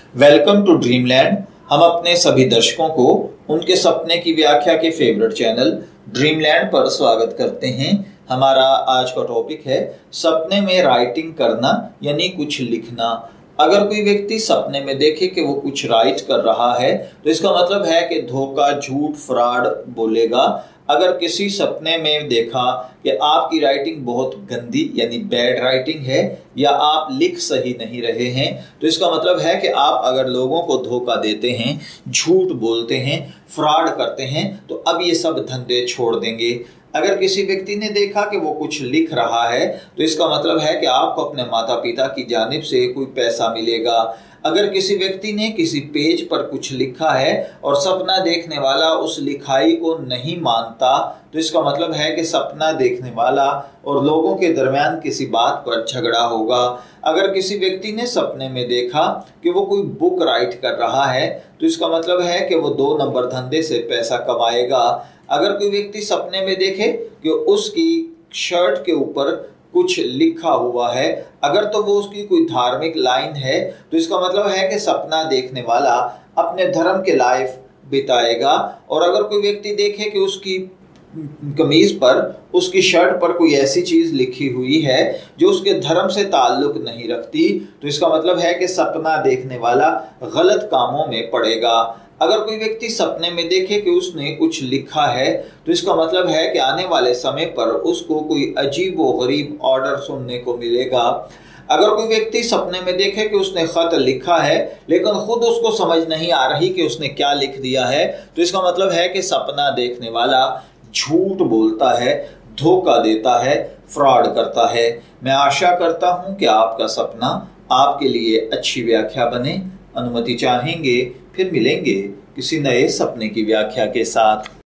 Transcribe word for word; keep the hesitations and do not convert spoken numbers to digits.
Welcome to dreamland. हम अपने सभी दर्शकों को उनके सपने की व्याख्या के फेवरेट चैनल ड्रीमलैंड पर स्वागत करते हैं। हमारा आज का टॉपिक है सपने में राइटिंग करना यानी कुछ लिखना। अगर कोई व्यक्ति सपने में देखे कि वो कुछ राइट कर रहा है तो इसका मतलब है कि धोखा, झूठ, फ्रॉड बोलेगा। अगर किसी सपने में देखा कि आपकी राइटिंग बहुत गंदी यानी बैड राइटिंग है या आप लिख सही नहीं रहे हैं तो इसका मतलब है कि आप अगर लोगों को धोखा देते हैं, झूठ बोलते हैं, फ्रॉड करते हैं तो अब ये सब धंधे छोड़ देंगे। अगर किसी व्यक्ति ने देखा कि वो कुछ लिख रहा है तो इसका मतलब है कि आपको अपने माता पिता की जानिब से कोई पैसा मिलेगा। अगर किसी व्यक्ति ने किसी पेज पर कुछ लिखा है और सपना देखने वाला उस लिखाई को नहीं मानता तो इसका मतलब है कि सपना देखने वाला और लोगों के दरमियान किसी बात पर झगड़ा होगा। अगर किसी व्यक्ति ने सपने में देखा कि वो कोई बुक राइट कर रहा है तो इसका मतलब है कि वो दो नंबर धंधे से पैसा कमाएगा। अगर कोई व्यक्ति सपने में देखे कि उसकी शर्ट के ऊपर कुछ लिखा हुआ है, अगर तो वो उसकी कोई धार्मिक लाइन है तो इसका मतलब है कि सपना देखने वाला अपने धर्म के लाइफ बिताएगा। और अगर कोई व्यक्ति देखे कि उसकी कमीज पर, उसकी शर्ट पर कोई ऐसी चीज लिखी हुई है जो उसके धर्म से ताल्लुक नहीं रखती तो इसका मतलब है कि सपना देखने वाला गलत कामों में पड़ेगा। अगर कोई व्यक्ति सपने में देखे कि उसने कुछ लिखा है तो इसका मतलब है कि आने वाले समय पर उसको कोई अजीब व गरीब ऑर्डर सुनने को मिलेगा। अगर कोई व्यक्ति सपने में देखे कि उसने खत लिखा है लेकिन खुद उसको समझ नहीं आ रही कि उसने क्या लिख दिया है तो इसका मतलब है कि सपना देखने वाला झूठ बोलता है, धोखा देता है, फ्रॉड करता है। मैं आशा करता हूं कि आपका सपना आपके लिए अच्छी व्याख्या बने। अनुमति चाहेंगे फिर मिलेंगे किसी नए सपने की व्याख्या के साथ।